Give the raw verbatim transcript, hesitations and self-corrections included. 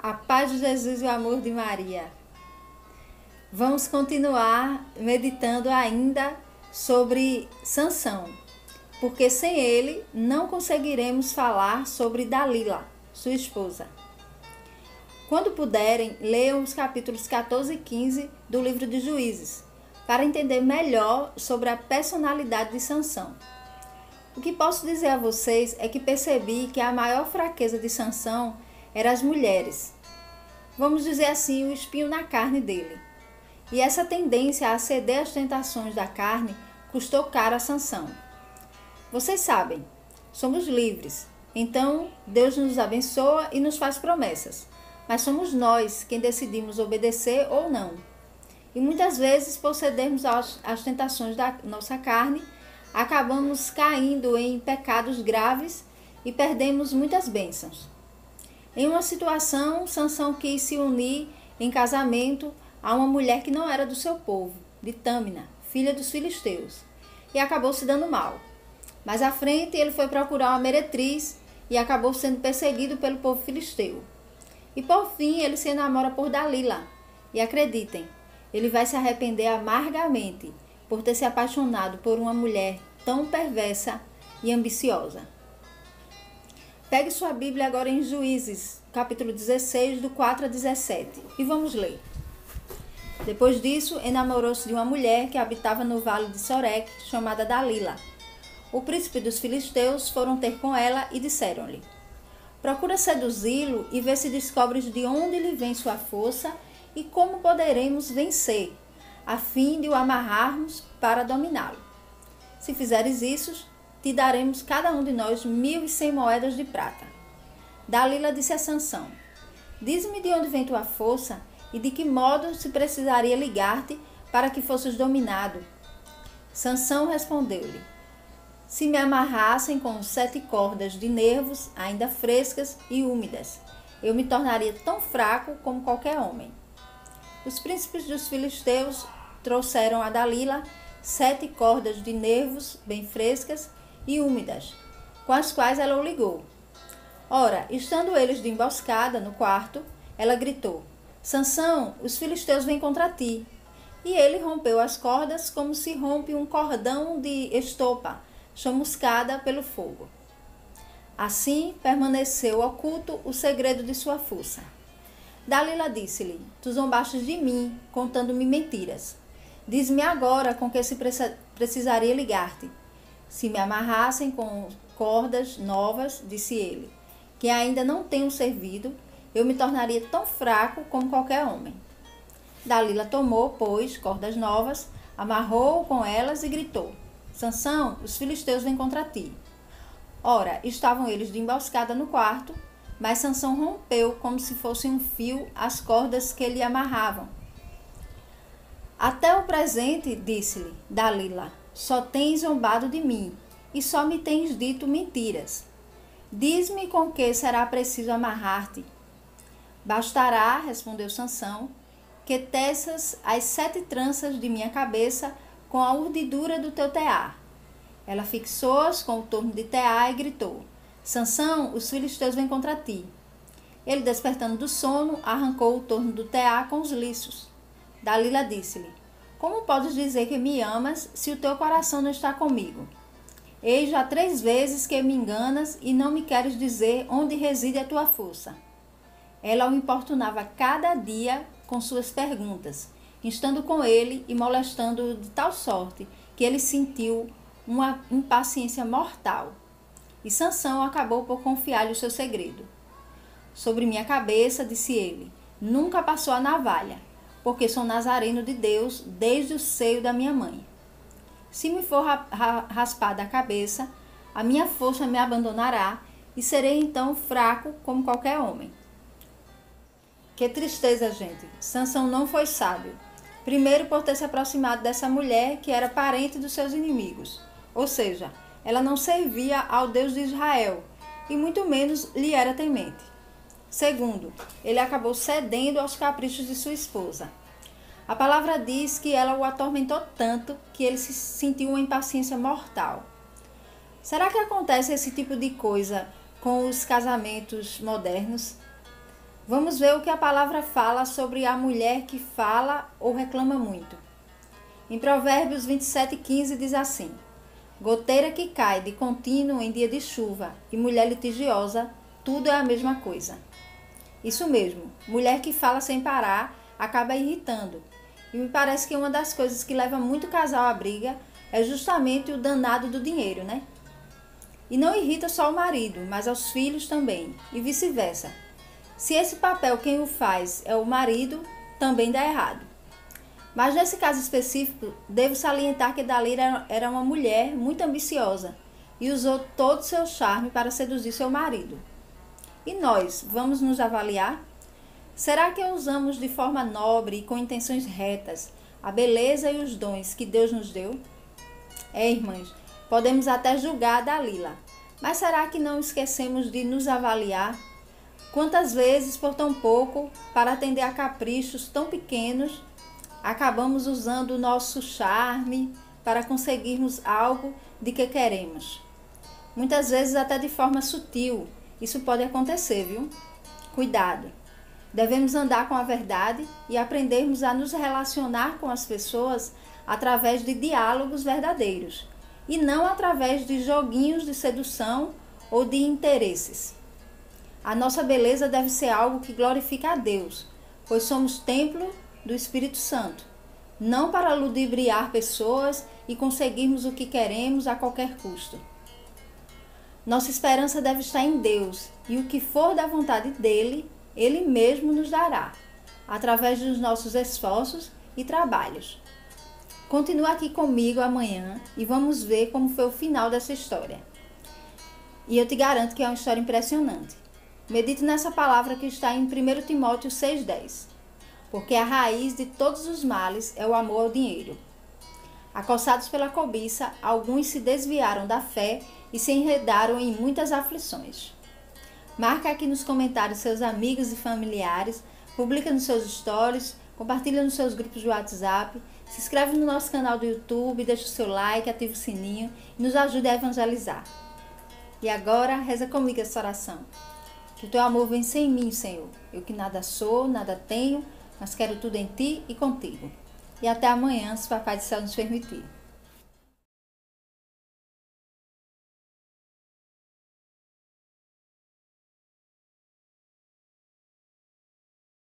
A paz de Jesus e o amor de Maria. Vamos continuar meditando ainda sobre Sansão, porque sem ele não conseguiremos falar sobre Dalila, sua esposa. Quando puderem, leiam os capítulos quatorze e quinze do livro de Juízes, para entender melhor sobre a personalidade de Sansão. O que posso dizer a vocês é que percebi que a maior fraqueza de Sansão eram as mulheres. Vamos dizer assim, o espinho na carne dele. E essa tendência a ceder às tentações da carne custou caro a Sansão. Vocês sabem, somos livres, então Deus nos abençoa e nos faz promessas, mas somos nós quem decidimos obedecer ou não. E muitas vezes, por cedermos às, às tentações da nossa carne, acabamos caindo em pecados graves e perdemos muitas bênçãos. Em uma situação, Sansão quis se unir em casamento a uma mulher que não era do seu povo, de Tâmina, filha dos filisteus, e acabou se dando mal. Mais à frente, ele foi procurar uma meretriz e acabou sendo perseguido pelo povo filisteu. E por fim, ele se enamora por Dalila. E acreditem, ele vai se arrepender amargamente por ter se apaixonado por uma mulher tão perversa e ambiciosa. Pegue sua Bíblia agora em Juízes, capítulo dezesseis, do quatro a dezessete, e vamos ler. Depois disso, enamorou-se de uma mulher que habitava no vale de Soreque, chamada Dalila. O príncipe dos filisteus foram ter com ela e disseram-lhe: procura seduzi-lo e vê se descobres de onde lhe vem sua força e como poderemos vencer, a fim de o amarrarmos para dominá-lo. Se fizeres isso, te daremos cada um de nós mil e cem moedas de prata. Dalila disse a Sansão: diz-me de onde vem tua força e de que modo se precisaria ligar-te para que fosses dominado. Sansão respondeu-lhe: se me amarrassem com sete cordas de nervos ainda frescas e úmidas, eu me tornaria tão fraco como qualquer homem. Os príncipes dos filisteus trouxeram a Dalila sete cordas de nervos bem frescas e úmidas, com as quais ela o ligou. Ora, estando eles de emboscada no quarto, ela gritou: Sansão, os filisteus vêm contra ti. E ele rompeu as cordas como se rompe um cordão de estopa, chamuscada pelo fogo. Assim permaneceu oculto o segredo de sua força. Dalila disse-lhe: tu zombaste de mim, contando-me mentiras. Diz-me agora com que se precisaria ligar-te. Se me amarrassem com cordas novas, disse ele, que ainda não tenho servido, eu me tornaria tão fraco como qualquer homem. Dalila tomou, pois, cordas novas, amarrou-o com elas e gritou: Sansão, os filisteus vêm contra ti. Ora, estavam eles de emboscada no quarto, mas Sansão rompeu como se fosse um fio as cordas que lhe amarravam. Até o presente, disse-lhe Dalila, só tens zombado de mim, e só me tens dito mentiras. Diz-me com que será preciso amarrar-te. Bastará, respondeu Sansão, que teças as sete tranças de minha cabeça com a urdidura do teu tear. Ela fixou-as com o torno de tear e gritou: Sansão, os filisteus vêm contra ti. Ele, despertando do sono, arrancou o torno do tear com os liços. Dalila disse-lhe: como podes dizer que me amas se o teu coração não está comigo? Eis já três vezes que me enganas e não me queres dizer onde reside a tua força. Ela o importunava cada dia com suas perguntas, instando com ele e molestando-o de tal sorte que ele sentiu uma impaciência mortal. E Sansão acabou por confiar-lhe o seu segredo. Sobre minha cabeça, disse ele, nunca passou a navalha, porque sou nazareno de Deus desde o seio da minha mãe. Se me for raspada a cabeça, a minha força me abandonará e serei então fraco como qualquer homem. Que tristeza, gente. Sansão não foi sábio. Primeiro por ter se aproximado dessa mulher que era parente dos seus inimigos. Ou seja, ela não servia ao Deus de Israel e muito menos lhe era temente. Segundo, ele acabou cedendo aos caprichos de sua esposa. A palavra diz que ela o atormentou tanto que ele se sentiu uma impaciência mortal. Será que acontece esse tipo de coisa com os casamentos modernos? Vamos ver o que a palavra fala sobre a mulher que fala ou reclama muito. Em Provérbios vinte e sete, quinze diz assim: goteira que cai de contínuo em dia de chuva e mulher litigiosa, tudo é a mesma coisa. Isso mesmo, mulher que fala sem parar acaba irritando. E me parece que uma das coisas que leva muito casal à briga é justamente o danado do dinheiro, né? E não irrita só o marido, mas aos filhos também, e vice-versa. Se esse papel quem o faz é o marido, também dá errado. Mas nesse caso específico, devo salientar que Dalila era uma mulher muito ambiciosa e usou todo o seu charme para seduzir seu marido. E nós, vamos nos avaliar? Será que usamos de forma nobre e com intenções retas a beleza e os dons que Deus nos deu? É, irmãs, podemos até julgar a Dalila, mas será que não esquecemos de nos avaliar? Quantas vezes, por tão pouco, para atender a caprichos tão pequenos, acabamos usando o nosso charme para conseguirmos algo de que queremos? Muitas vezes até de forma sutil. Isso pode acontecer, viu? Cuidado! Devemos andar com a verdade e aprendermos a nos relacionar com as pessoas através de diálogos verdadeiros e não através de joguinhos de sedução ou de interesses. A nossa beleza deve ser algo que glorifica a Deus, pois somos templo do Espírito Santo, não para ludibriar pessoas e conseguirmos o que queremos a qualquer custo. Nossa esperança deve estar em Deus e o que for da vontade dele, Ele mesmo nos dará, através dos nossos esforços e trabalhos. Continua aqui comigo amanhã e vamos ver como foi o final dessa história. E eu te garanto que é uma história impressionante. Medite nessa palavra que está em primeiro Timóteo seis, dez. Porque a raiz de todos os males é o amor ao dinheiro. Acossados pela cobiça, alguns se desviaram da fé e se enredaram em muitas aflições. Marca aqui nos comentários seus amigos e familiares, publica nos seus stories, compartilha nos seus grupos de WhatsApp, se inscreve no nosso canal do YouTube, deixa o seu like, ativa o sininho e nos ajude a evangelizar. E agora, reza comigo essa oração. Que o teu amor vença em mim, Senhor. Eu que nada sou, nada tenho, mas quero tudo em ti e contigo. E até amanhã, se o Papai do Céu nos permitir.